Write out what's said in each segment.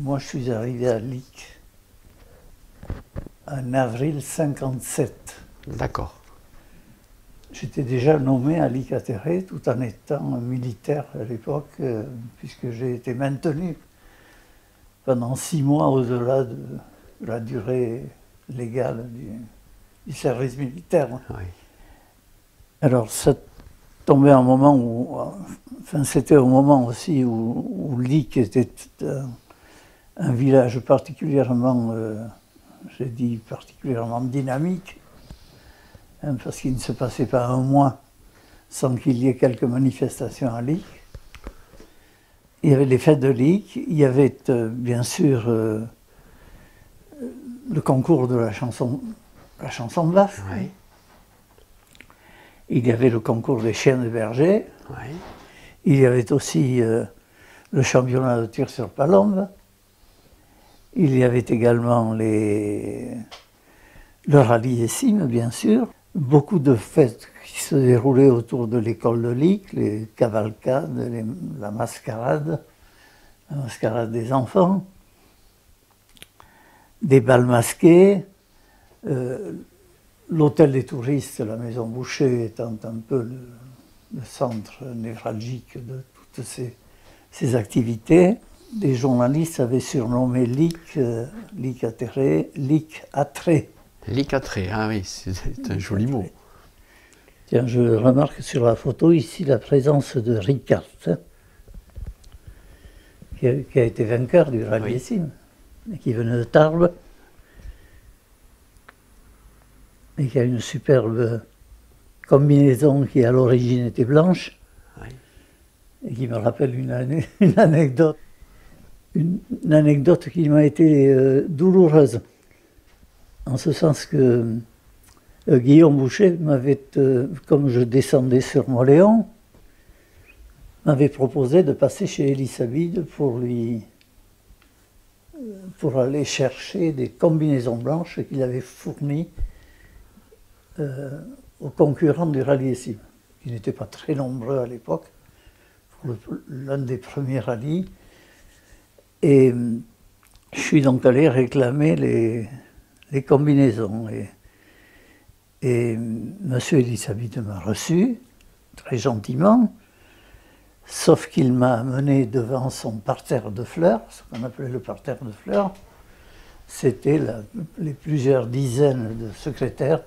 Moi, je suis arrivé à Lic en avril 57. D'accord. J'étais déjà nommé à Lic-Atterré tout en étant militaire à l'époque, puisque j'ai été maintenu pendant 6 mois au-delà de la durée légale du service militaire. Oui. Alors ça tombait un moment où, enfin c'était au moment aussi où Lic était un village particulièrement, j'ai dit particulièrement dynamique, hein, parce qu'il ne se passait pas un mois sans qu'il y ait quelques manifestations à Lic. Il y avait les fêtes de Lic, il y avait bien sûr le concours de la chanson basque. Oui. Il y avait le concours des chiens de berger. Oui. Il y avait aussi le championnat de tir sur palombe. Il y avait également le rallye des cimes, bien sûr. Beaucoup de fêtes qui se déroulaient autour de l'école de Lic, les cavalcades, la mascarade des enfants, des bals masqués, l'hôtel des touristes, la maison Boucher étant un peu le centre névralgique de toutes ces activités. Des journalistes avaient surnommé Lic-Atterré, Lic-Attré. Lic-Attré, ah oui, c'est un joli mot. Tiens, je remarque sur la photo ici la présence de Ricard, hein, qui a été vainqueur du rallye des cimes, et qui venait de Tarbes, et qui a une superbe combinaison qui à l'origine était blanche, Oui. et qui me rappelle une anecdote. Une anecdote qui m'a été douloureuse, en ce sens que Guillaume Boucher m'avait, comme je descendais sur Moléon, m'avait proposé de passer chez Elisabeth pour aller chercher des combinaisons blanches qu'il avait fournies aux concurrents du rallye des cimes, qui n'étaient pas très nombreux à l'époque, pour l'un des premiers rallyes. Et je suis donc allé réclamer les combinaisons. Et M. Elisabeth m'a reçu, très gentiment, sauf qu'il m'a amené devant son parterre de fleurs, ce qu'on appelait le parterre de fleurs. C'était les plusieurs dizaines de secrétaires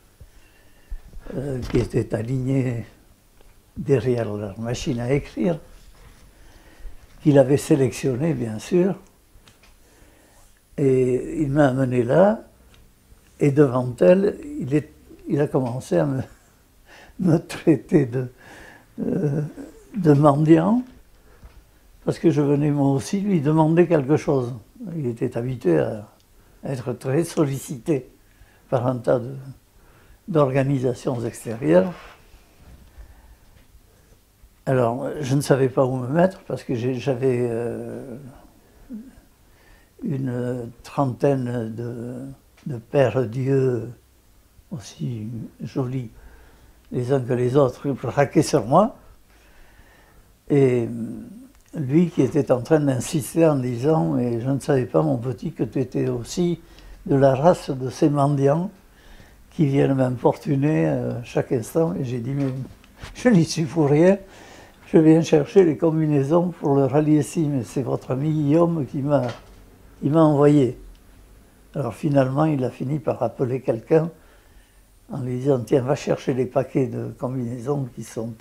qui étaient alignés derrière leur machine à écrire, qu'il avait sélectionné, bien sûr. Et il m'a amené là, et devant elle, il a commencé à me traiter de mendiant, parce que je venais moi aussi lui demander quelque chose. Il était habitué à être très sollicité par un tas d'organisations extérieures. Alors, je ne savais pas où me mettre, parce que j'avais une trentaine de pères dieux aussi jolis les uns que les autres braqués sur moi. Et lui qui était en train d'insister en disant « Mais je ne savais pas, mon petit, que tu étais aussi de la race de ces mendiants qui viennent m'importuner à chaque instant. » Et j'ai dit « Mais je n'y suis pour rien. Je viens chercher les combinaisons pour le rallye des cimes. C'est votre ami Guillaume qui m'a envoyé. » Alors finalement, il a fini par appeler quelqu'un en lui disant « Tiens, va chercher les paquets de combinaisons qui sont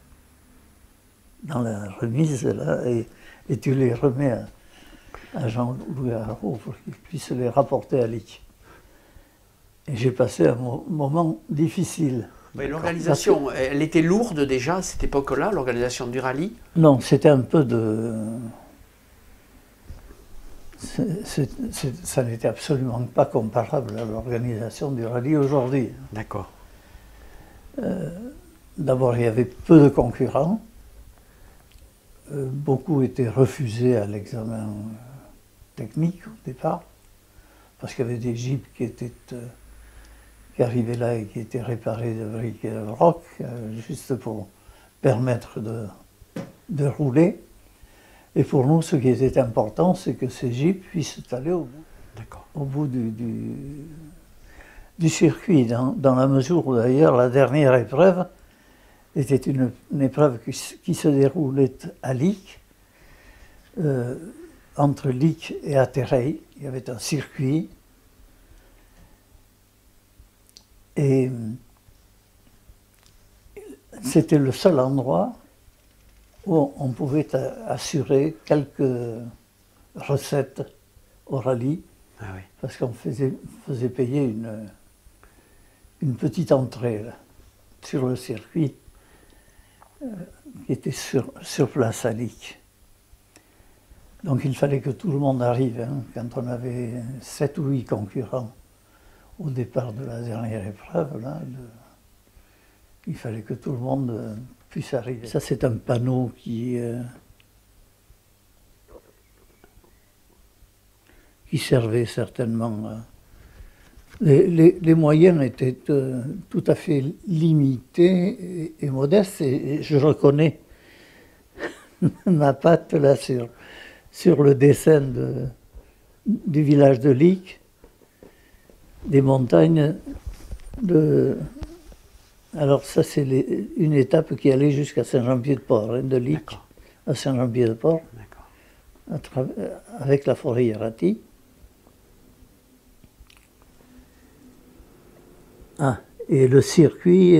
dans la remise là, et tu les remets à Jean-Louis Haro pour qu'il puisse les rapporter à Lic. » Et j'ai passé un moment difficile. L'organisation, elle était lourde déjà à cette époque-là, l'organisation du rallye? Non, c'était un peu de... ça n'était absolument pas comparable à l'organisation du rallye aujourd'hui. D'accord. D'abord, il y avait peu de concurrents. Beaucoup étaient refusés à l'examen technique au départ, parce qu'il y avait des jeeps qui arrivaient là et qui étaient réparés de briques et de broc, juste pour permettre de rouler. Et pour nous, ce qui était important, c'est que ces jeeps puissent aller D'accord. au bout du circuit, dans la mesure où d'ailleurs la dernière épreuve était une épreuve qui se déroulait à Lic, entre Lic et Atterreil. Il y avait un circuit. Et c'était le seul endroit où on pouvait assurer quelques recettes au rallye, Ah oui. parce qu'on faisait payer une petite entrée là, sur le circuit qui était sur place à Lic. Donc il fallait que tout le monde arrive, hein, quand on avait 7 ou 8 concurrents au départ de la dernière épreuve, là, il fallait que tout le monde puisse arriver. Ça, c'est un panneau qui servait certainement. Les moyens étaient tout à fait limités et modestes, et je reconnais ma patte là sur le dessin du village de Lic, des montagnes alors ça c'est une étape qui allait jusqu'à Saint-Jean-Pied-de-Port, hein, de Lic à Saint-Jean-Pied-de-Port, avec la forêt Yarati. Ah, et le circuit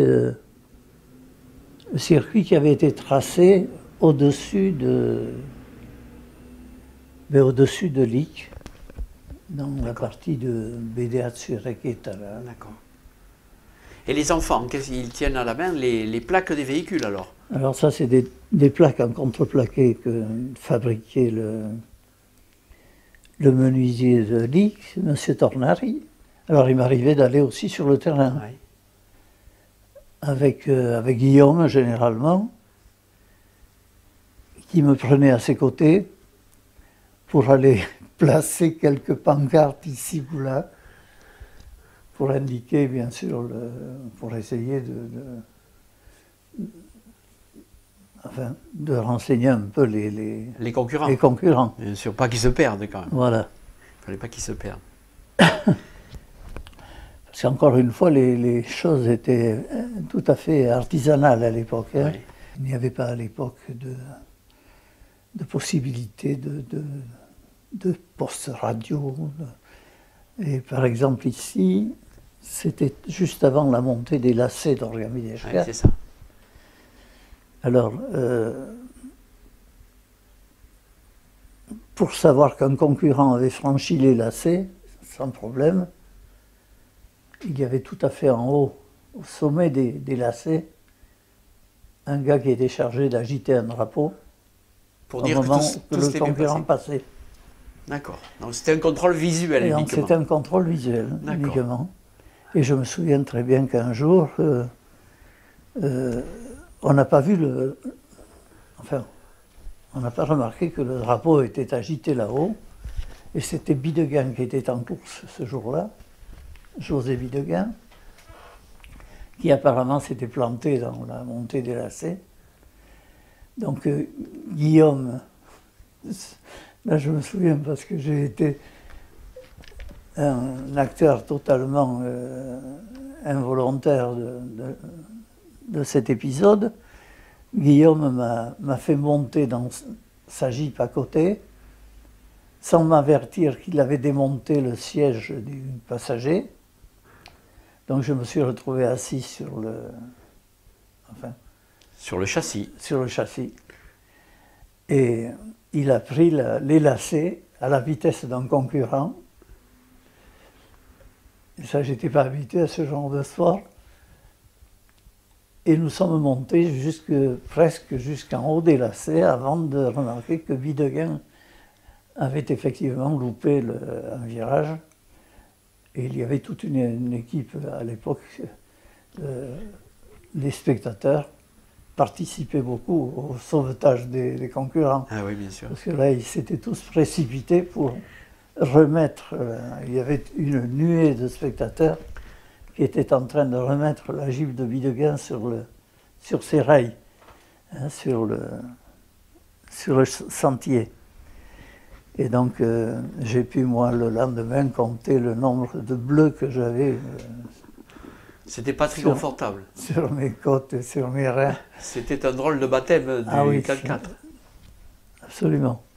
qui avait été tracé au-dessus de Lic, dans la partie de Bédéat-sur-Requeta. D'accord. Et les enfants, qu'est-ce qu'ils tiennent à la main? Les plaques des véhicules alors? Alors ça, c'est des plaques en contreplaqué que fabriquait le menuisier de Lic, M. Tornari. Alors il m'arrivait d'aller aussi sur le terrain, oui, avec Guillaume généralement, qui me prenait à ses côtés pour aller placer quelques pancartes ici ou là, pour indiquer, bien sûr, pour essayer de renseigner un peu les concurrents. Les concurrents. Bien sûr, pas qu'ils se perdent quand même. Voilà. Il ne fallait pas qu'ils se perdent. Parce qu'encore une fois, les choses étaient tout à fait artisanales à l'époque. Hein. Oui. Il n'y avait pas à l'époque de possibilité de postes radio. Et par exemple ici, c'était juste avant la montée des lacets d'Orgami-des-Chats. Oui, c'est ça. Alors, pour savoir qu'un concurrent avait franchi les lacets, sans problème, il y avait tout à fait en haut, au sommet des lacets, un gars qui était chargé d'agiter un drapeau pour dire que le concurrent passait. D'accord. Donc c'était un contrôle visuel uniquement. C'était un contrôle visuel uniquement. Et je me souviens très bien qu'un jour, on n'a pas vu on n'a pas remarqué que le drapeau était agité là-haut. Et c'était Bidegain qui était en course ce jour-là, José Bidegain, qui apparemment s'était planté dans la montée des lacets. Donc Guillaume, là je me souviens parce que j'ai été un acteur totalement involontaire de cet épisode. Guillaume m'a fait monter dans sa Jeep à côté, sans m'avertir qu'il avait démonté le siège du passager. Donc je me suis retrouvé assis sur le châssis. Sur le châssis. Et il a pris les lacets à la vitesse d'un concurrent. Et ça, j'étais pas habitué à ce genre de sport. Et nous sommes montés presque jusqu'en haut des lacets avant de remarquer que Bidegain avait effectivement loupé un virage. Et il y avait toute une équipe à l'époque, les spectateurs participaient beaucoup au sauvetage des concurrents. Ah oui, bien sûr. Parce que là, ils s'étaient tous précipités pour remettre, il y avait une nuée de spectateurs qui étaient en train de remettre la Jeep de Bidegain sur ses rails, hein, sur sur le sentier. Et donc, j'ai pu, moi, le lendemain, compter le nombre de bleus que j'avais C'était pas très confortable. sur mes côtes et sur mes reins. C'était un drôle de baptême du Ah oui, 44. absolument.